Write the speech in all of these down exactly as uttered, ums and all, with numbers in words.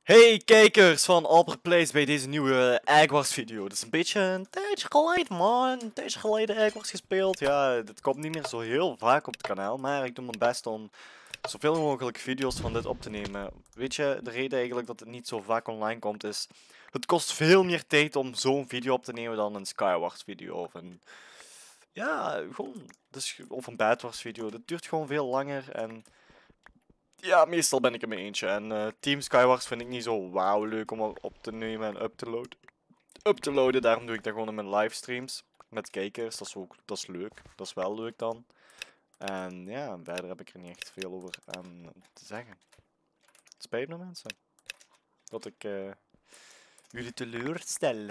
Hey kijkers van Albert Plays bij deze nieuwe Egg video. Het is een beetje een tijdje geleden man, een tijdje geleden Egg gespeeld. Ja, dit komt niet meer zo heel vaak op het kanaal, maar ik doe mijn best om zoveel mogelijk video's van dit op te nemen. Weet je, de reden eigenlijk dat het niet zo vaak online komt is, het kost veel meer tijd om zo'n video op te nemen dan een Skywars video of een... Ja, gewoon, dus, of een Bedwars video. Dat duurt gewoon veel langer en... Ja, meestal ben ik er mee eentje. En uh, Team Skywars vind ik niet zo wauw leuk om op te nemen en up te loaden. Up te loaden, daarom doe ik dat gewoon in mijn livestreams. Met kijkers, dat is ook dat is leuk. Dat is wel leuk dan. En ja, verder heb ik er niet echt veel over aan te zeggen. Het spijt me mensen. Dat ik uh, jullie teleurstel.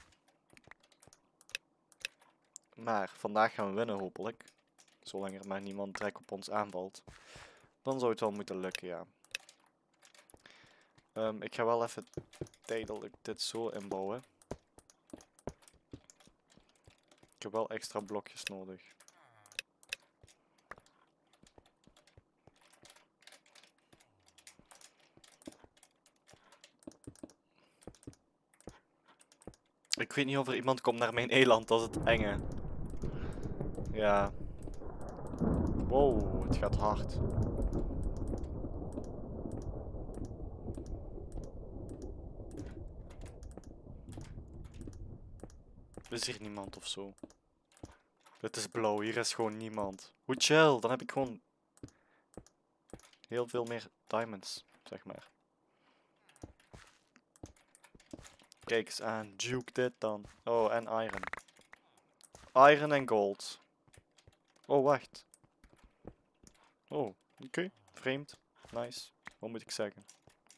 Maar vandaag gaan we winnen hopelijk. Zolang er maar niemand direct op ons aanvalt. Dan zou het wel moeten lukken, ja. Um, ik ga wel even tijdelijk dit zo inbouwen. Ik heb wel extra blokjes nodig. Ik weet niet of er iemand komt naar mijn eiland, dat is het enge. Ja. Wow, het gaat hard. Is hier niemand of zo? Het is blauw, hier is gewoon niemand. Hoe chill, dan heb ik gewoon heel veel meer diamonds, zeg maar. Kijk eens aan, juke dit dan. Oh, en iron. Iron en gold. Oh, wacht. Oh, oké. Okay. Vreemd. Nice. Wat moet ik zeggen?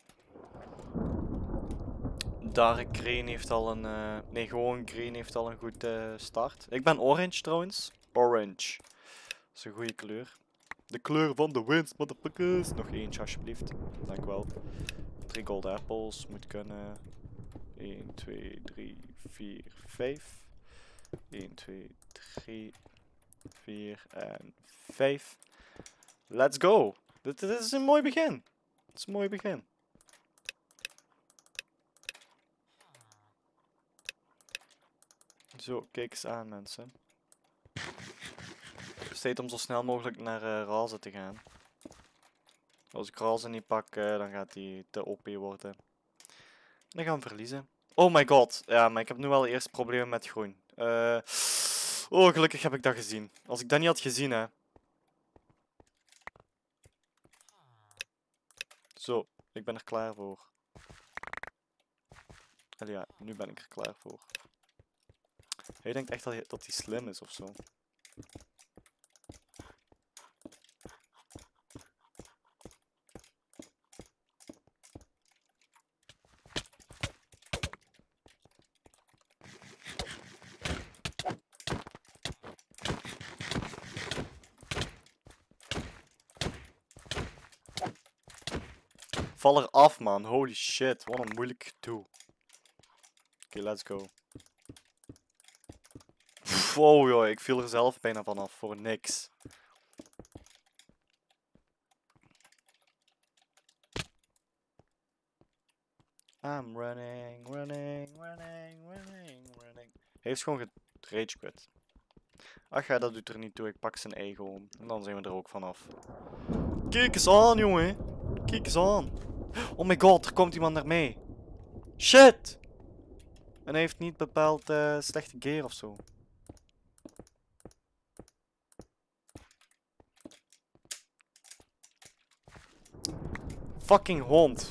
Dark Green heeft al een... Uh, nee, gewoon Green heeft al een goed uh, start. Ik ben orange trouwens. Orange. Dat is een goede kleur. De kleur van de winst, motherfuckers. Nog eentje alsjeblieft. Dank wel. Drie gold apples moet kunnen. één, twee, drie, vier, vijf. één, twee, drie, vier en vijf. Let's go. Dit, dit is een mooi begin. Het is een mooi begin. Zo, kijk eens aan mensen. Het is tijd om zo snel mogelijk naar uh, Razen te gaan. Als ik Razen niet pak, uh, dan gaat hij te O P worden. Dan gaan we verliezen. Oh my god. Ja, maar ik heb nu wel eerst problemen met groen. Uh, oh, gelukkig heb ik dat gezien. Als ik dat niet had gezien, hè. Zo, ik ben er klaar voor. Allee, ja, nu ben ik er klaar voor. Hij denkt echt dat hij, dat hij slim is ofzo. Val er af man, holy shit, wat een moeilijk toe. Oké, okay, let's go. Wow joh, ik viel er zelf bijna vanaf voor niks. I'm running, running, running, running, running. Hij heeft gewoon gerage quit. Ach ja, dat doet er niet toe, ik pak zijn ei gewoon. En dan zijn we er ook vanaf. Kijk eens aan jongen, kijk eens aan. Oh my god, er komt iemand naar mij. Shit! En hij heeft niet bepaald uh, slechte gear ofzo. Fucking hond.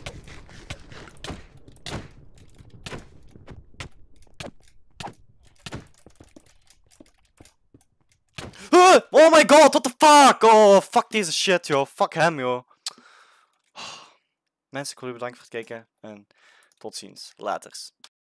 Uh, oh my god, what the fuck? Oh, fuck deze shit, joh. Fuck hem, joh. Mensen, ik wil u bedanken voor het kijken. En tot ziens. Laters.